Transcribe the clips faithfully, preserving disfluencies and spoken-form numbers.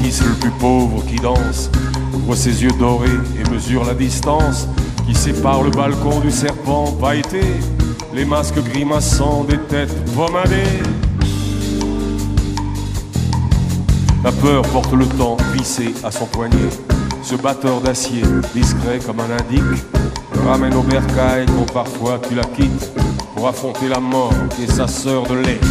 fils le plus pauvre qui danse, ouvre ses yeux dorés et mesure la distance qui sépare le balcon du serpent pailleté, les masques grimaçants des têtes pomadées. La peur porte le temps vissé à son poignet, ce batteur d'acier, discret comme un indique, ramène au bercail quand parfois tu la quittes pour affronter la mort et sa sœur de lait.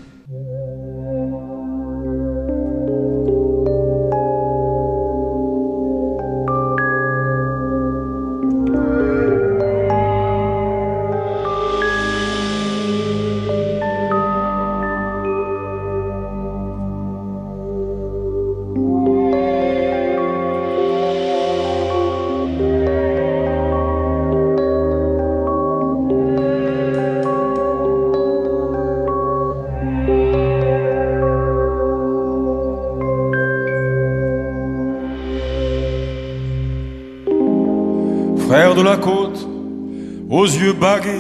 Frère de la côte, aux yeux bagués,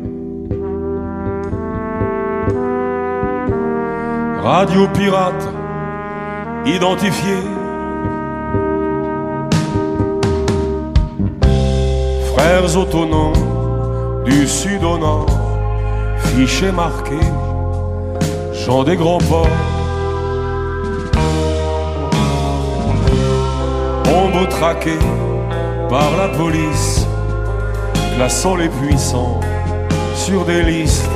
radio pirate, identifié, frères autonomes du sud au nord, fichés marqués, gens des grands ports, ombre traquée par la police, classant les puissants sur des listes.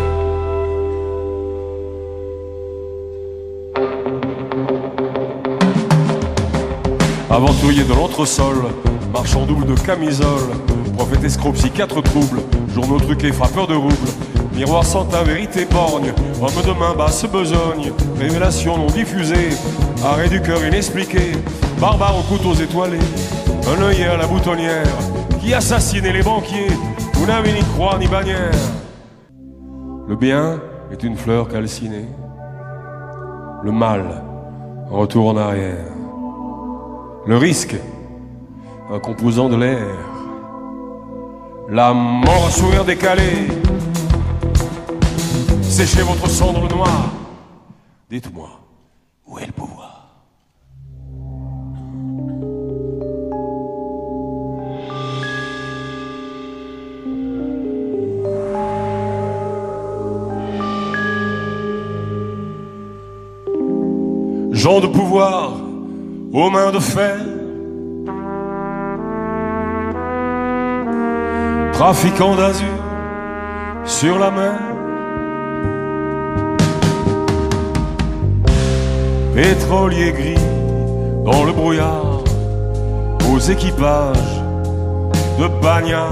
Aventurier de l'entresol, marchand double de camisole, prophète escroc, psychiatre trouble, journaux truqués, frappeur de roubles, miroir sans ta vérité borgne, homme de main basse besogne, révélation non diffusée, arrêt du cœur inexpliqué, barbare aux couteaux étoilés, un œil à la boutonnière, qui assassinait les banquiers, vous n'avez ni croix ni bannière. Le bien est une fleur calcinée, le mal, un retour en arrière. Le risque, un composant de l'air. La mort, un sourire décalé. Séchez votre sang dans le noir. Dites-moi, où est le pouvoir? Gens de pouvoir, aux mains de fer, trafiquants d'azur sur la mer, pétroliers gris dans le brouillard, aux équipages de bagnards.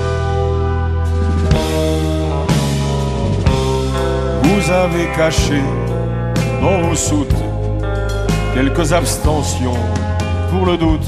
Vous avez caché dans vos soutes quelques abstentions pour le doute.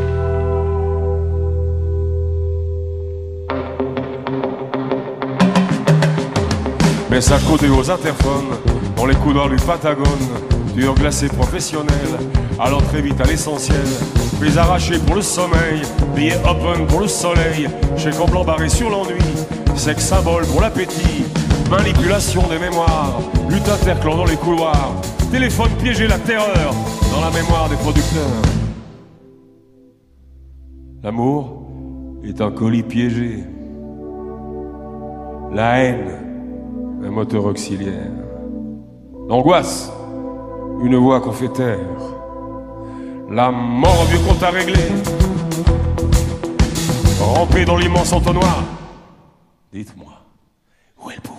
Mais ça codé aux interphones, dans les couloirs du Patagone, dur glacé professionnel, allant très vite à l'essentiel, puis arraché pour le sommeil, billet open pour le soleil, chèque en blanc barré sur l'ennui, sexe symbole pour l'appétit, manipulation des mémoires, lutte interclan dans les couloirs, téléphone piégé, la terreur dans la mémoire des producteurs. L'amour est un colis piégé, la haine un moteur auxiliaire, l'angoisse une voix qu'on fait taire, la mort un vieux compte à régler, rampé dans l'immense entonnoir. Dites-moi, où est le pouvoir?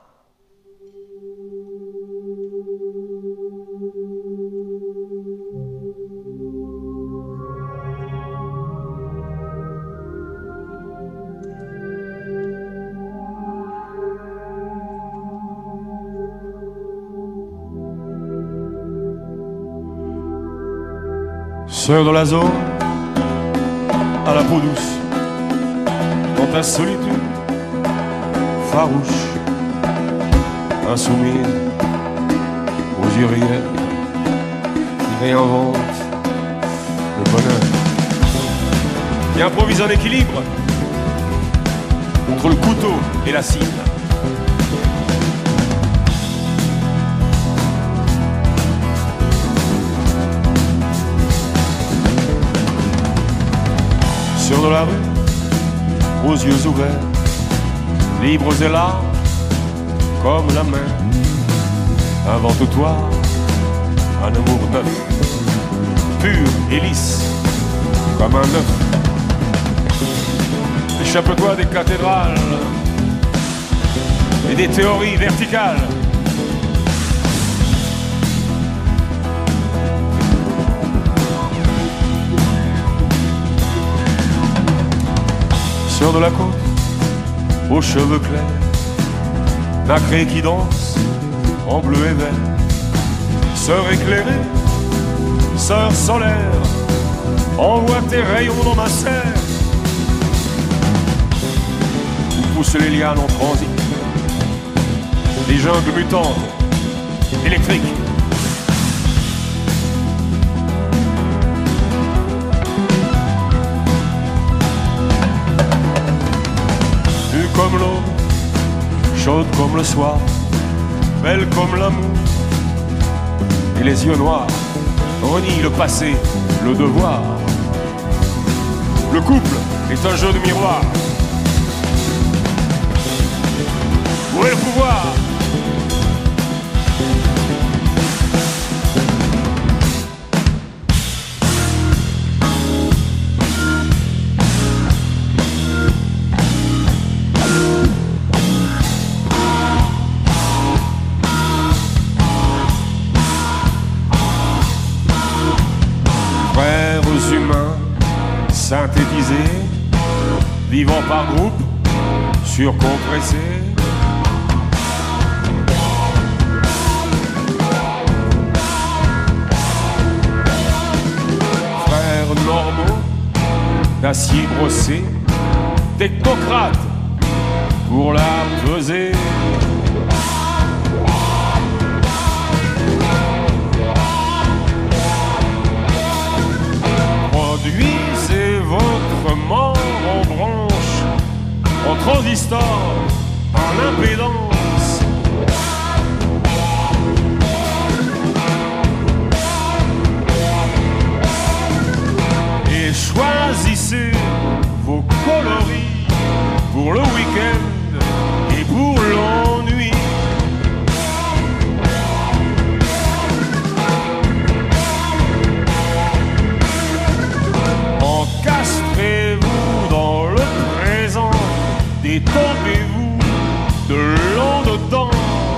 Sœur de la zone, à la peau douce, dans ta solitude farouche, insoumise aux yeux réels, qui réinvente le bonheur. Il improvise un équilibre entre le couteau et la cible. sur de la rue, aux yeux ouverts, libres et larges comme la mer. Invente-toi un amour neuf, pur et lisse comme un œuf. Échappe-toi des cathédrales et des théories verticales. Sur de la côte, aux cheveux clairs, nacré qui danse en bleu et vert. Sœur éclairée, sœur solaire, envoie tes rayons dans ma serre. Où poussent les lianes en transit, les jungles mutantes, électriques. Nue comme l'eau, chaude comme le soir, belle comme l'amour, et les yeux noirs renient le passé, le devoir. Le couple est un jeu de miroir. Où est le pouvoir? Frères humains synthétisés, vivant par groupe, surcompressés. Frères normaux, d'acier brossé, technocrates pour la peser. Produisez votre mort en branche, en transistor, en impédance. Et choisissez vos coloris pour le week-end et pour l'ennui. Encastrez-vous dans le présent, détendez-vous de l'an dedans.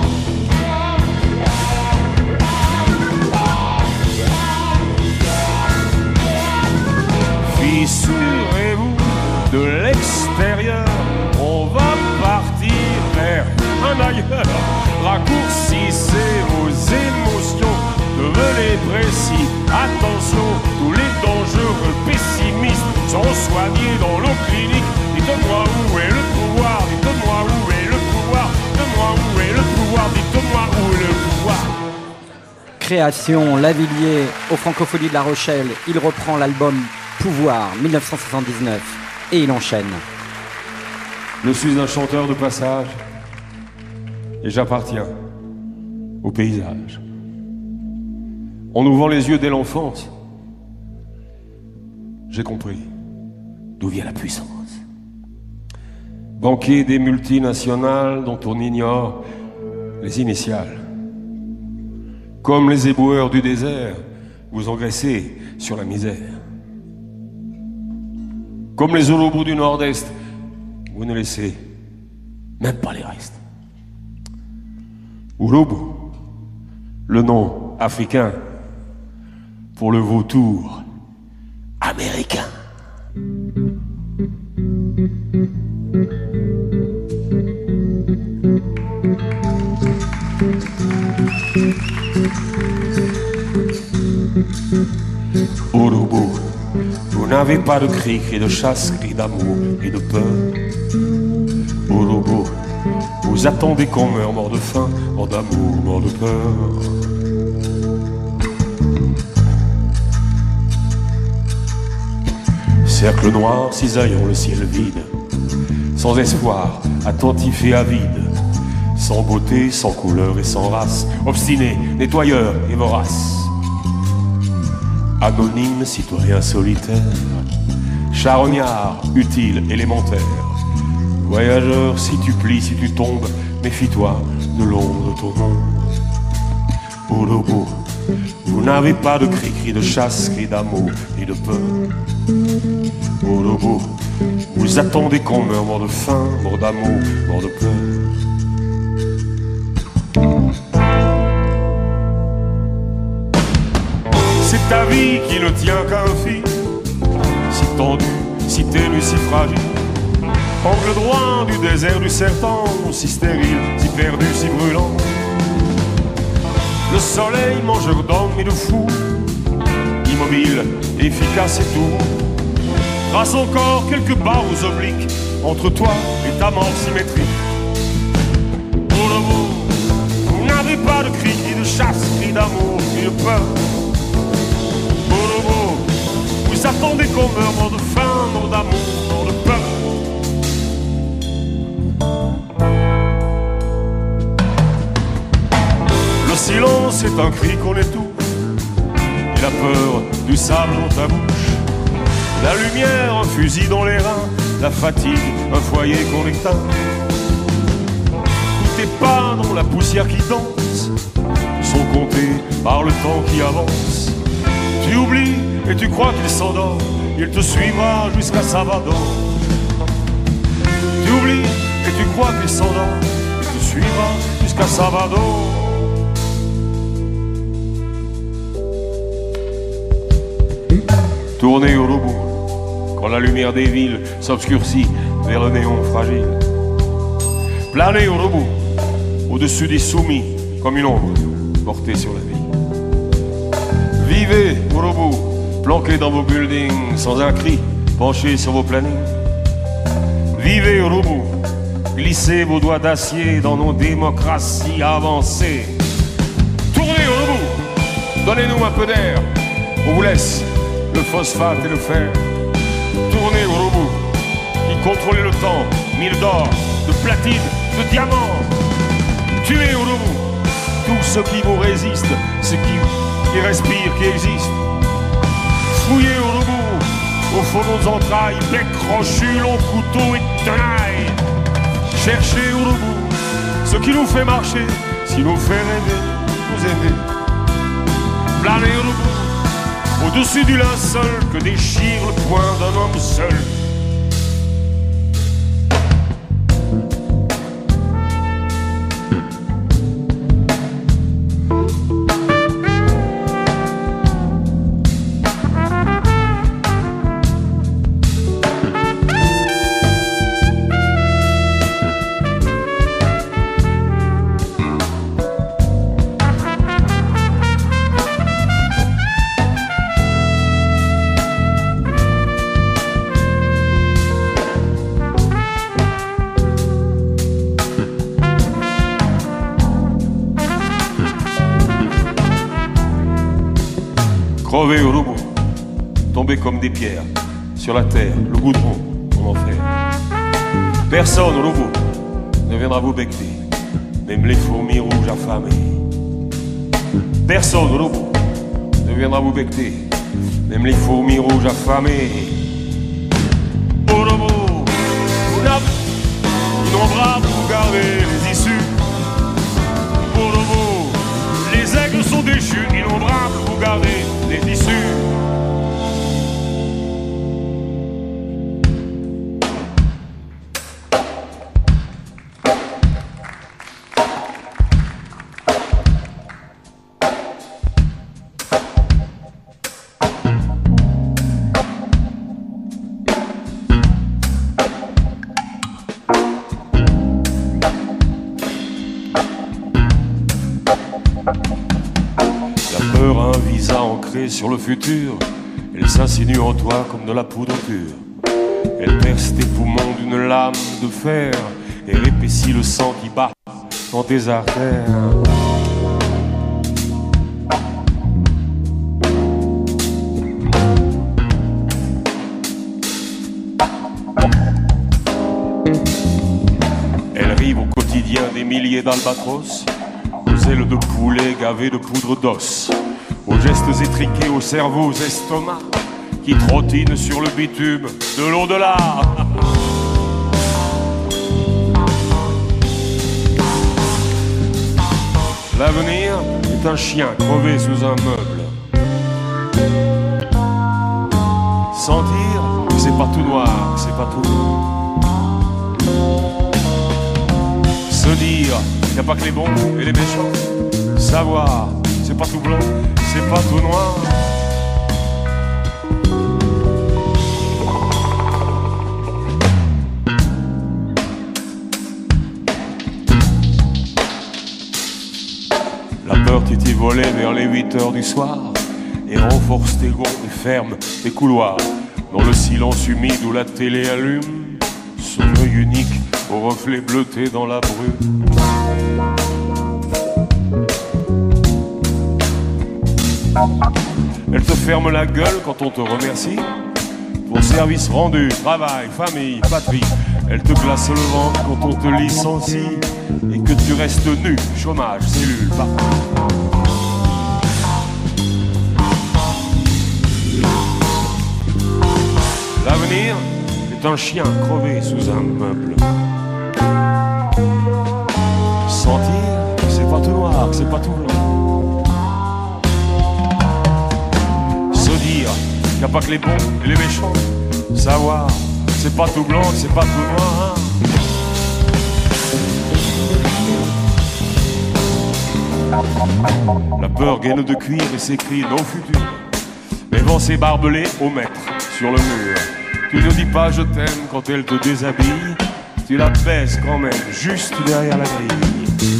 Fissurez-vous de l'extérieur, on va partir vers un ailleurs. Raccourcissez vos émotions, devenez précis. Attention, tous les dangereux pessimistes sont soignés dans nos cliniques. Dites-moi où est le pouvoir, dites-moi où est le pouvoir, dites-moi où est le pouvoir, dites-moi où est le pouvoir. Création, Lavilliers, aux Francopholies de La Rochelle, il reprend l'album Pouvoir, dix-neuf cent soixante-dix-neuf, et il enchaîne. Je suis un chanteur de passage et j'appartiens au paysage. On nous vend les yeux dès l'enfance. J'ai compris d'où vient la puissance. Banquier des multinationales dont on ignore les initiales. Comme les éboueurs du désert, vous engraissez sur la misère. Comme les olobos du Nord-Est, vous ne laissez même pas les restes. Olobo, le nom africain pour le vautour américain. Olobo, vous n'avez pas de cris, cris de chasse, cris d'amour et de peur. Olobo, vous attendez qu'on meure, mort de faim, mort d'amour, mort de peur. Cercle noir, cisaillant le ciel vide, sans espoir, attentif et avide, sans beauté, sans couleur et sans race, obstiné, nettoyeur et vorace. Anonyme, citoyen solitaire, charognard, utile, élémentaire. Voyageur, si tu plies, si tu tombes, méfie-toi de l'ombre de ton ombre. Olobo, vous n'avez pas de cri-cri de chasse, cri d'amour ni de peur. Olobo, vous attendez qu'on meure, mort de faim, mort d'amour, mort de peur. C'est ta vie qui ne tient qu'à un fil, si tendu, si ténu, si fragile. Angle droit du désert du serpent, si stérile, si perdu, si brûlant. Le soleil, mangeur d'hommes et de fous, immobile, efficace et tout. Trace encore quelques barres obliques entre toi et ta mort symétrique. Pour le mot, vous n'avez pas de cri, ni de chasse, ni d'amour, ni de peur. Pour le mot, vous attendez qu'on meure, mort de faim, mort d'amour, mort de peur. Le silence est un cri qu'on étouffe, et la peur du sable dans ta bouche. La lumière, un fusil dans les reins, la fatigue, un foyer qu'on éteint. Tous tes pas dans la poussière qui danse sont comptés par le temps qui avance. Tu oublies et tu crois qu'il s'endort, il te suivra jusqu'à Salvador. Tu oublies et tu crois qu'il s'endort, il te suivra jusqu'à Salvador. Tournez au lobo, quand la lumière des villes s'obscurcit vers le néon fragile. Planez au lobo, au-dessus des soumis, comme une ombre portée sur la vie. Vivez au lobo, planqués dans vos buildings, sans un cri, penchés sur vos plannings. Vivez au lobo, glissez vos doigts d'acier dans nos démocraties avancées. Tournez au lobo, donnez-nous un peu d'air, on vous laisse le phosphate et le fer. Tournez au robot qui contrôlez le temps, mille d'or, de platine, de diamants. Tuez au robot tout ce qui vous résiste, ce qui, qui respire, qui existe. Fouillez au robot au fond de nos entrailles, bec crochu, long couteau et tenaille. Cherchez au robot ce qui nous fait marcher, ce qui nous fait rêver, nous aimer. Planez au robot au-dessus du linceul que déchire le poing d'un homme seul. Crevez au lobo, tombez comme des pierres sur la terre, le goudron, en enfer. Personne au lobo ne viendra vous becter, même les fourmis rouges affamées. Personne au lobo ne viendra vous becter, même les fourmis rouges affamées. Au lobo, vous n'avez innombrables, vous gardez les issues. Au lobo, les aigles sont déchus, innombrables, vous gardez les issues. La peur a un visa ancré sur le futur. Elle s'insinue en toi comme de la poudre pure. Elle perce tes poumons d'une lame de fer et répaissit le sang qui bat dans tes artères. Elle rive au quotidien des milliers d'albatros, aux ailes de poulet gavées de poudre d'os, aux gestes étriqués, aux cerveaux, aux estomacs qui trottine sur le bitume de l'au-delà. L'avenir est un chien crevé sous un meuble. Sentir que c'est pas tout noir, que c'est pas tout blanc. Se dire qu'il n'y a pas que les bons et les méchants. Savoir, c'est pas tout blanc, c'est pas tout noir. La peur t'y volait vers les huit heures du soir et renforce tes gonds et ferme tes couloirs. Dans le silence humide où la télé allume son œil unique au reflet bleuté dans la brume. Elle te ferme la gueule quand on te remercie pour service rendu, travail, famille, patrie. Elle te glace le ventre quand on te licencie et que tu restes nu, chômage, cellule, partout. L'avenir est un chien crevé sous un meuble. Sentir que c'est pas tout noir, que c'est pas tout blanc. Se dire qu'il n'y a pas que les bons et les méchants. Savoir que c'est pas tout blanc, que c'est pas tout noir. La peur gaine de cuir et s'écrit nos futurs. Les vents s'est barbelé au mètre sur le mur. Tu ne dis pas je t'aime quand elle te déshabille. Tu la baises quand même juste derrière la grille.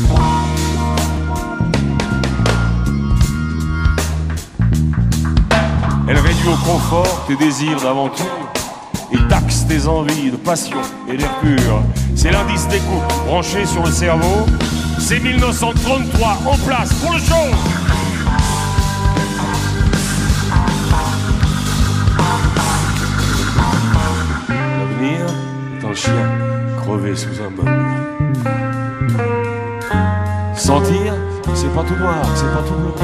Elle réduit au confort tes désirs d'aventure et taxe tes envies de passion et d'air pur. C'est l'indice d'écoute branché sur le cerveau. C'est mille neuf cent trente-trois en place pour le show. L'avenir est un chien crevé sous un meuble. Sentir que c'est pas tout noir, que c'est pas tout blanc.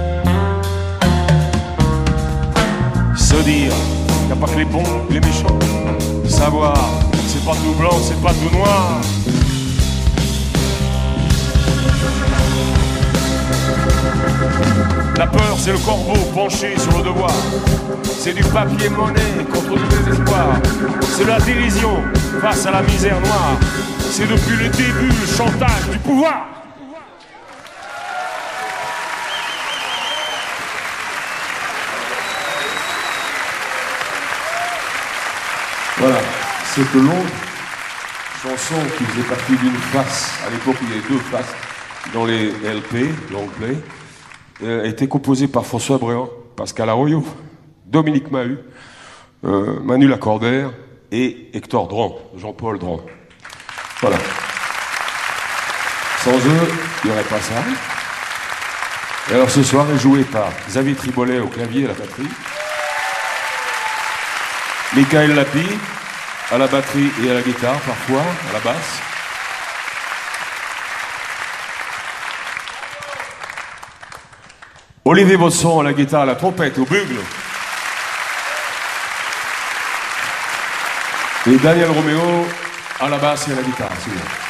Se dire qu'il n'y a pas que les bons et les méchants. Savoir que c'est pas tout blanc, c'est pas tout noir. La peur, c'est le corbeau penché sur le devoir. C'est du papier-monnaie contre du désespoir. C'est la dérision face à la misère noire. C'est depuis le début le chantage du pouvoir. Voilà, cette longue chanson qui faisait partie d'une face, à l'époque il y avait deux faces dans les L P, long play, euh, a été composée par François Bréant, Pascal Arroyo, Dominique Mahut, euh, Manu Lacordaire et Hector Dran, Jean-Paul Dran. Voilà. Sans eux, il n'y aurait pas ça. Et alors ce soir est joué par Xavier Tribolet au clavier et à la batterie, Michael Lapi à la batterie et à la guitare parfois, à la basse. Olivier Bosson à la guitare, à la trompette, au bugle. Et Daniel Roméo à la basse et à la guitare, s'il vous plaît.